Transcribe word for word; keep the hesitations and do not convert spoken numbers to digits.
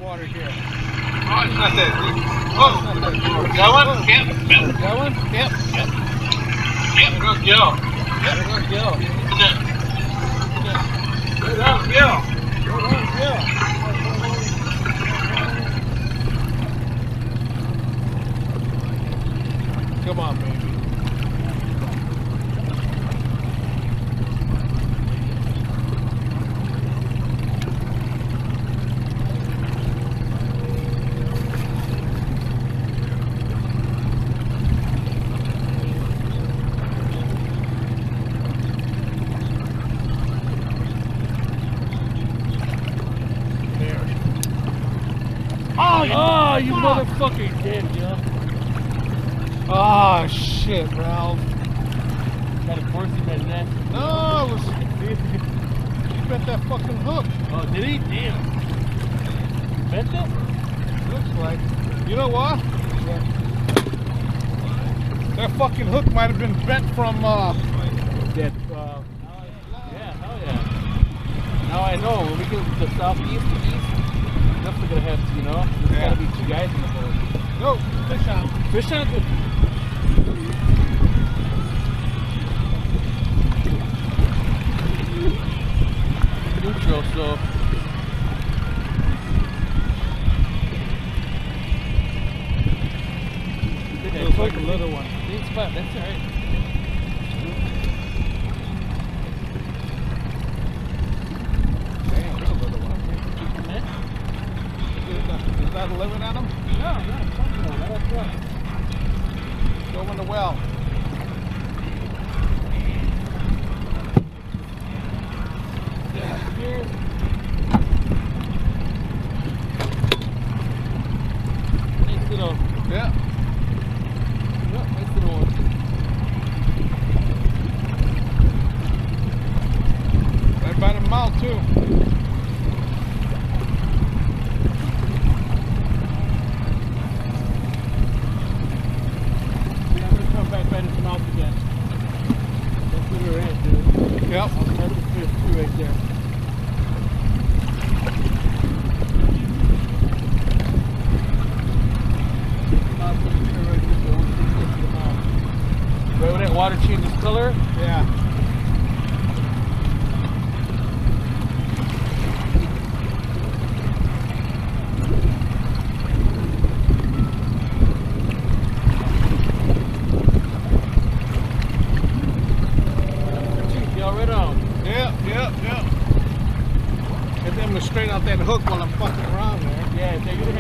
water here. Oh, it's not that deep. Oh, it's not that deep. That one? Yep. Yep. That one? Yep. Yep. Yep. Good go. Yep. Good go. Good up, Gil. Good on, Gil. Come on, baby. Oh, you, Oh, you fuck. motherfucker did, yo. Oh, shit, Ralph. Got a force in that net. No, it was. He bent that fucking hook. Oh, did he? Damn. Bent it? Looks like. You know what? Yeah. That fucking hook might have been bent from, uh. That, uh. Yeah, hell yeah. Now I know. When we get to the southeast, the east, definitely gonna have to, you know? There's Yeah. gotta be two guys in the boat. No, fish on. Fish on it. Neutral, so. It was like a little one. Big spot, that's alright. Damn, that's a little one. Eh? Is that, is that a living on him? No, no, something like that. That's right. Go in the well. Yeah, here's. Nice little. Yeah. Yep, nice little one. Right by the mouth, too. Yeah, I'm gonna come back right at the mouth again. That's where we're at, dude. Yep. That's the fish, too, right there. Right when that water changes color. Yeah. Y'all right on. Yeah, yeah, yeah. And then we're straight out that hook while I'm fucking around there. Yeah, take it